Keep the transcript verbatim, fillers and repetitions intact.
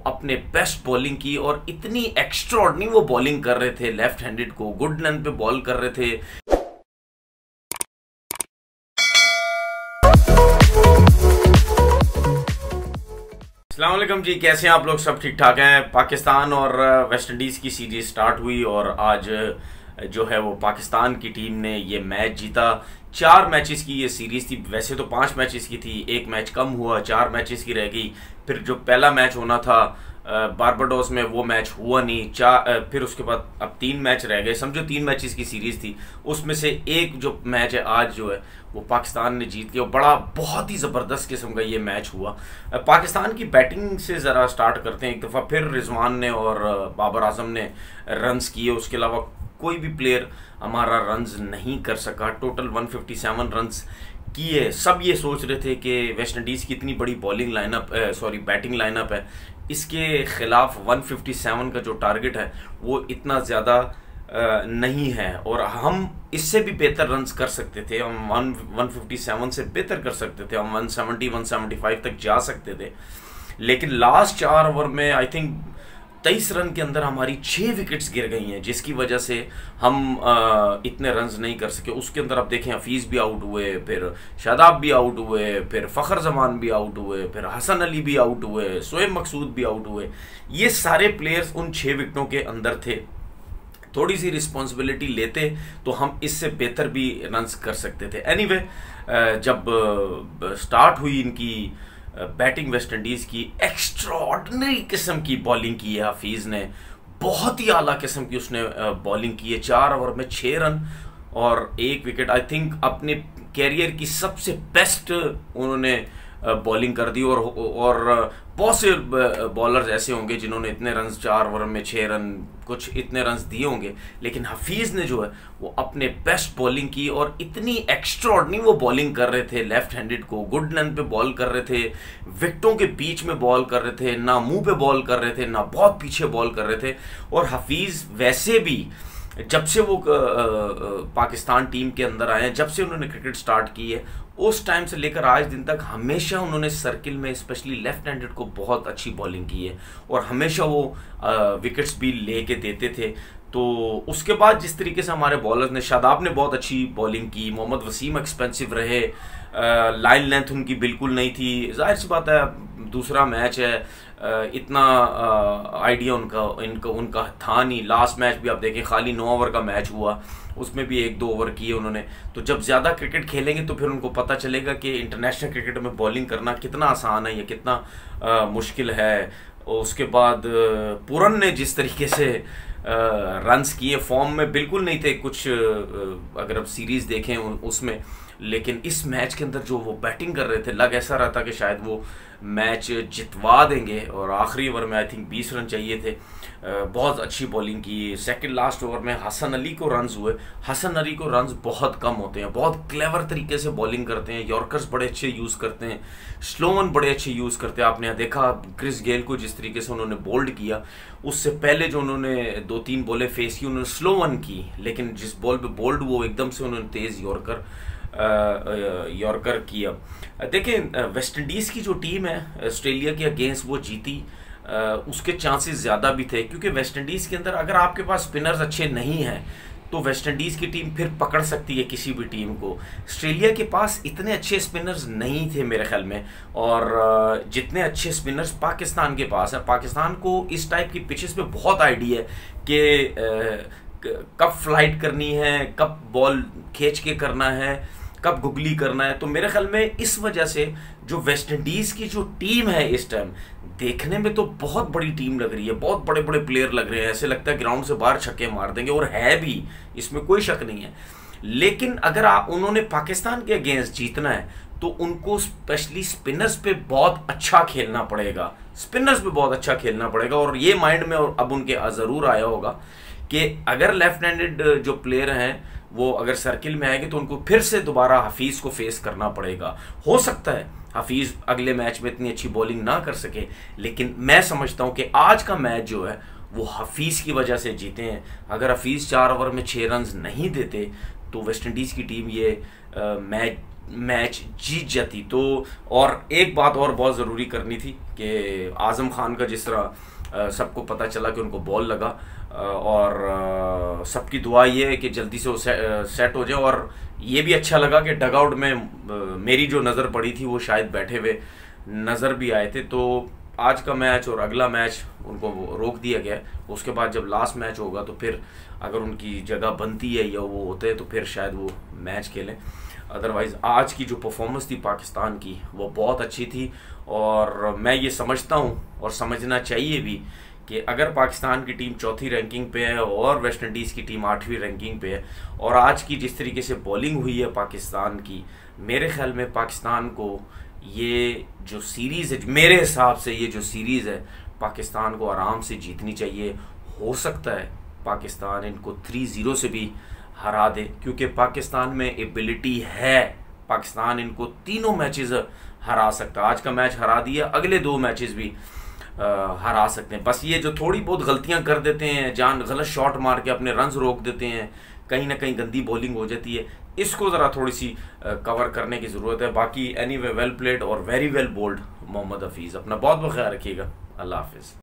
अपने best bowling की और इतनी एक्स्ट्राऑर्डिनरी वो बॉलिंग कर रहे थे, लेफ्ट हैंडेड को गुड लेंथ पे बॉल कर रहे थे। अस्सलाम वालेकुम जी, कैसे हैं आप लोग? सब ठीक ठाक हैं। पाकिस्तान और वेस्ट इंडीज़ की सीरीज स्टार्ट हुई और आज जो है वो पाकिस्तान की टीम ने ये मैच जीता। चार मैचेस की ये सीरीज थी, वैसे तो पांच मैचेस की थी, एक मैच कम हुआ, चार मैचेस की रह गई। फिर जो पहला मैच होना था बारबाडोस में वो मैच हुआ नहीं। चार फिर उसके बाद अब तीन मैच रह गए, समझो तीन मैचेस की सीरीज थी। उसमें से एक जो मैच है आज जो है वो पाकिस्तान ने जीत के, और बड़ा बहुत ही ज़बरदस्त किस्म का ये मैच हुआ। पाकिस्तान की बैटिंग से ज़रा स्टार्ट करते हैं। एक दफ़ा फिर रिजवान ने और बाबर आजम ने रन्स किए, उसके अलावा कोई भी प्लेयर हमारा रन्स नहीं कर सका। टोटल एक सौ सत्तावन रन्स किए। सब ये सोच रहे थे कि वेस्ट इंडीज़ की इतनी बड़ी bowling lineup sorry batting lineup है, इसके खिलाफ एक सौ सत्तावन का जो टारगेट है वो इतना ज़्यादा नहीं है और हम इससे भी बेहतर रन्स कर सकते थे। हम एक सौ सत्तावन से बेहतर कर सकते थे, हम एक सौ सत्तर एक सौ पचहत्तर तक जा सकते थे। लेकिन लास्ट चार ओवर में आई थिंक तेईस रन के अंदर हमारी छः विकेट्स गिर गई हैं, जिसकी वजह से हम आ, इतने रन्स नहीं कर सके। उसके अंदर आप देखें, हफीज़ भी आउट हुए, फिर शादाब भी आउट हुए, फिर फ़खर जमान भी आउट हुए, फिर हसन अली भी आउट हुए, शोएब मकसूद भी आउट हुए। ये सारे प्लेयर्स उन छः विकेटों के अंदर थे। थोड़ी सी रिस्पॉन्सिबिलिटी लेते तो हम इससे बेहतर भी रन्स कर सकते थे। एनीवे anyway, जब स्टार्ट हुई इनकी बैटिंग, वेस्ट इंडीज़ की एक्स्ट्राऑर्डिनरी किस्म की बॉलिंग की है हफीज़ ने, बहुत ही आला किस्म की उसने बॉलिंग की है। चार ओवर में छः रन और एक विकेट। आई थिंक अपने कैरियर की सबसे बेस्ट उन्होंने बॉलिंग कर दी। और और बहुत से बॉलर्स ऐसे होंगे जिन्होंने इतने रन चार ओवर में छः रन कुछ इतने रन्स दिए होंगे, लेकिन हफीज़ ने जो है वो अपने बेस्ट बॉलिंग की और इतनी एक्स्ट्राऑर्डिनरी वो बॉलिंग कर रहे थे। लेफ्ट हैंडेड को गुड लेंथ पे बॉल कर रहे थे, विकेटों के बीच में बॉल कर रहे थे, ना मुंह पे बॉल कर रहे थे, ना बहुत पीछे बॉल कर रहे थे। और हफीज़ वैसे भी जब से वो पाकिस्तान टीम के अंदर आए हैं, जब से उन्होंने क्रिकेट स्टार्ट की है, उस टाइम से लेकर आज दिन तक हमेशा उन्होंने सर्किल में स्पेशली लेफ्ट हैंडेड को बहुत अच्छी बॉलिंग की है और हमेशा वो विकेट्स भी लेके देते थे। तो उसके बाद जिस तरीके से हमारे बॉलर्स ने, शादाब ने बहुत अच्छी बॉलिंग की, मोहम्मद वसीम एक्सपेंसिव रहे, लाइन लेंथ उनकी बिल्कुल नहीं थी। जाहिर सी बात है, दूसरा मैच है, इतना आइडिया उनका इनका उनका था नहीं। लास्ट मैच भी आप देखें, खाली नौ ओवर का मैच हुआ, उसमें भी एक दो ओवर किए उन्होंने। तो जब ज़्यादा क्रिकेट खेलेंगे तो फिर उनको पता चलेगा कि इंटरनेशनल क्रिकेट में बॉलिंग करना कितना आसान है या कितना आ, मुश्किल है। और उसके बाद पुरन ने जिस तरीके से रन्स किए, फॉर्म में बिल्कुल नहीं थे कुछ, अगर आप सीरीज़ देखें उसमें, लेकिन इस मैच के अंदर जो वो बैटिंग कर रहे थे, लग ऐसा रहा था कि शायद वो मैच जितवा देंगे। और आखिरी ओवर में आई थिंक बीस रन चाहिए थे। बहुत अच्छी बॉलिंग की। सेकंड लास्ट ओवर में हसन अली को रन्स हुए। हसन अली को रन्स बहुत कम होते हैं, बहुत क्लेवर तरीके से बॉलिंग करते हैं, यॉर्कर्स बड़े अच्छे यूज़ करते हैं, स्लो वन बड़े अच्छे यूज़ करते हैं। आपने देखा क्रिस गेल को जिस तरीके से उन्होंने बोल्ड किया, उससे पहले जो उन्होंने दो तीन बॉलें फेस की उन्होंने स्लो वन की, लेकिन जिस बॉल पे बोल्ड वो एकदम से उन्होंने तेज़ यॉर्कर यॉर्कर किया। देखें, वेस्ट इंडीज़ की जो टीम है ऑस्ट्रेलिया के अगेंस्ट वो जीती, उसके चांसेस ज़्यादा भी थे, क्योंकि वेस्ट इंडीज़ के अंदर अगर आपके पास स्पिनर्स अच्छे नहीं हैं तो वेस्ट इंडीज़ की टीम फिर पकड़ सकती है किसी भी टीम को। ऑस्ट्रेलिया के पास इतने अच्छे स्पिनर्स नहीं थे मेरे ख्याल में, और जितने अच्छे स्पिनर्स पाकिस्तान के पास है। पाकिस्तान को इस टाइप की पिचेस पे बहुत आइडिया है कि कब फ्लाइट करनी है, कब बॉल खींच के करना है, कब गुगली करना है। तो मेरे ख्याल में इस वजह से जो वेस्ट इंडीज़ की जो टीम है इस टाइम देखने में तो बहुत बड़ी टीम लग रही है, बहुत बड़े बड़े प्लेयर लग रहे हैं, ऐसे लगता है ग्राउंड से बाहर छक्के मार देंगे, और है भी, इसमें कोई शक नहीं है। लेकिन अगर आप उन्होंने पाकिस्तान के अगेंस्ट जीतना है तो उनको स्पेशली स्पिनर्स पे बहुत अच्छा खेलना पड़ेगा, स्पिनर्स पे बहुत अच्छा खेलना पड़ेगा। और ये माइंड में और अब उनके ज़रूर आया होगा कि अगर लेफ्ट हैंडेड जो प्लेयर हैं वो अगर सर्किल में आएंगे तो उनको फिर से दोबारा हफीज़ को फेस करना पड़ेगा। हो सकता है हफीज़ अगले मैच में इतनी अच्छी बॉलिंग ना कर सके, लेकिन मैं समझता हूं कि आज का मैच जो है वो हफीज़ की वजह से जीते हैं। अगर हफीज़ चार ओवर में छः रन नहीं देते तो वेस्ट इंडीज़ की टीम ये मैच मैच जीत जाती। तो और एक बात और बहुत ज़रूरी करनी थी कि आज़म खान का जिस तरह सबको पता चला कि उनको बॉल लगा, और सबकी दुआ ये है कि जल्दी से वो सेट हो जाए। और ये भी अच्छा लगा कि डगआउट में मेरी जो नज़र पड़ी थी वो शायद बैठे हुए नज़र भी आए थे। तो आज का मैच और अगला मैच उनको रोक दिया गया। उसके बाद जब लास्ट मैच होगा तो फिर अगर उनकी जगह बनती है या वो होते हैं तो फिर शायद वो मैच खेलें। अदरवाइज़ आज की जो परफॉर्मेंस थी पाकिस्तान की वो बहुत अच्छी थी। और मैं ये समझता हूँ और समझना चाहिए भी कि अगर पाकिस्तान की टीम चौथी रैंकिंग पे है और वेस्ट इंडीज़ की टीम आठवीं रैंकिंग पे है, और आज की जिस तरीके से बॉलिंग हुई है पाकिस्तान की, मेरे ख्याल में पाकिस्तान को ये जो सीरीज़ है, मेरे हिसाब से ये जो सीरीज़ है पाकिस्तान को आराम से जीतनी चाहिए। हो सकता है पाकिस्तान इनको थ्री ज़ीरो से भी हरा दे, क्योंकि पाकिस्तान में एबिलिटी है। पाकिस्तान इनको तीनों मैचेस हरा सकता है। आज का मैच हरा दिया, अगले दो मैचेस भी आ, हरा सकते हैं। बस ये जो थोड़ी बहुत गलतियां कर देते हैं, जान गलत शॉट मार के अपने रन्स रोक देते हैं, कहीं ना कहीं गंदी बॉलिंग हो जाती है, इसको ज़रा थोड़ी सी कवर करने की ज़रूरत है। बाकी एनीवे वेल प्लेड और very well bowled Mohammad Hafeez. अपना बहुत बहुत ख्याल रखिएगा। अल्लाह हाफिज़।